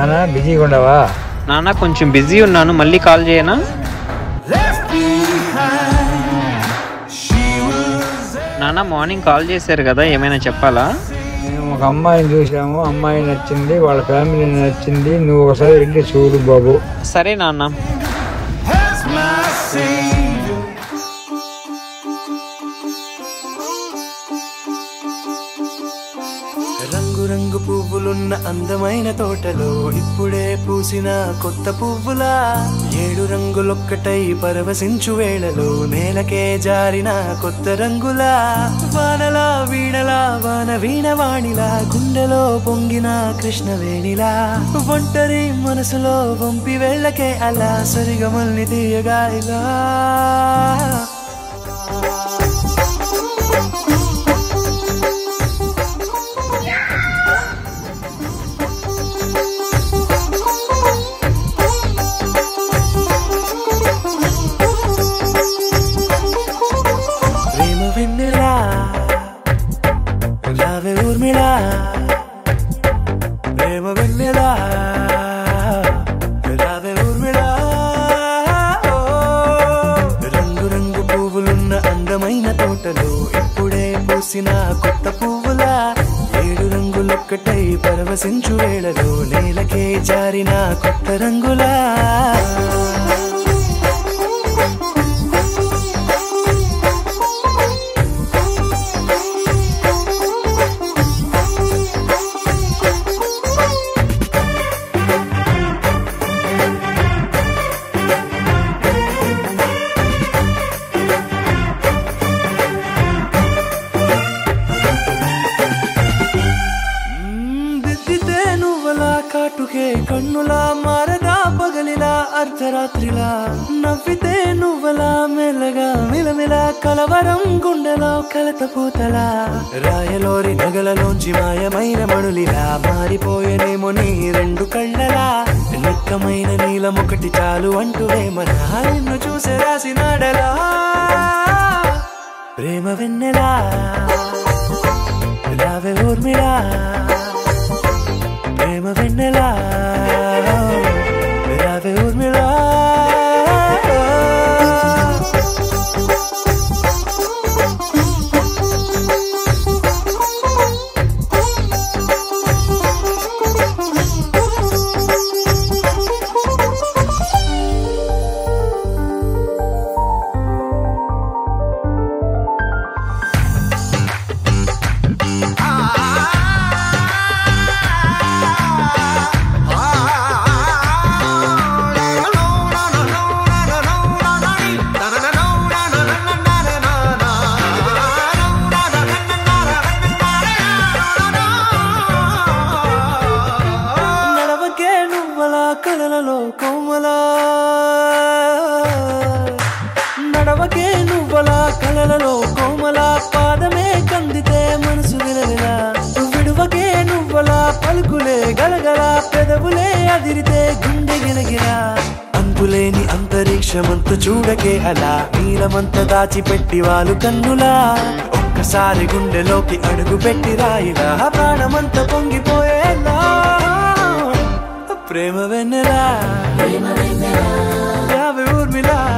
నాన్న బిజీగా ఉండవా? నాన్న కొంచెం బిజీ ఉన్నాను, మళ్ళీ కాల్ చేయనా? నాన్న మార్నింగ్ కాల్ చేశారు కదా, ఏమైనా చెప్పాలా? మేము ఒక అమ్మాయిని చూసాము, అమ్మాయి నచ్చింది, వాళ్ళ ఫ్యామిలీ నచ్చింది. నువ్వు ఒకసారి వెళ్ళి చూడు బాబు. సరే నాన్న. రంగు రంగు పువ్వులున్న అందమైన తోటలో ఇప్పుడే పూసిన కొత్త పువ్వులా, 7 రంగులొక్కటై పరవశించు వేళలో నేలకే జారిన కొత్త రంగులా, వానలా వీణలా వాన వీణవాణిలా గుండెలో పొంగిన కృష్ణవేణిలా, ఒంటరి మనసులో వంపి వెళ్ళకే అలా సరిగమల్ని తీయగా ఇలా. రావే ఊర్మిళ, ప్రేమ వెన్నెల, రావే ఊర్మిళ. రంగు రంగు పువ్వులున్న అందమైన తోటలో ఇప్పుడే పూసిన కొత్త పువ్వులా, 7 రంగులొక్కటై పరవశించు వేళలో నేలకే జారిన కొత్త రంగులా. కాటుకే కన్నులా మారదా పగలిలా అర్ధరాత్రిలా, నవ్వితే నువ్వలా మెల్లగా మిలమిలా కలవరం గుండెలో కలత పూతలా, రాయలోరి నగలలోంచి మాయమైన మణులిలా మారిపోయేనేమో నీ 2 కళ్ళలా, నిక్కమైన నీలమొకటి చాలు అంటూ వేమనా నిన్ను చూసే రాసినాడలా. ప్రేమ వెన్నెలా, రావే ఊర్మిళ, ప్రేమ వెన్నెలా, రావే ఊర్మిళ. కళలలో కోమలా నడవకే నువ్వలా, కళలలో కోమలా పాదమే కందితే మనసు విలవిలా, విడువకే నువ్వలా పలుకులే గలగల, పెదవులే అదిరితే గుండె గిలగిలా, అంతులేని అంతరిక్షమంత చూడకే అలా నీలమంత దాచిపెట్టి వాళ్ళు కన్నులా, ఒక్కసారి గుండెలోకి అడుగు పెట్టి రాయిలా ప్రాణమంత పొంగిపోయేలా. ప్రేమ వెన్నెలా, రావే ఊర్మిళ.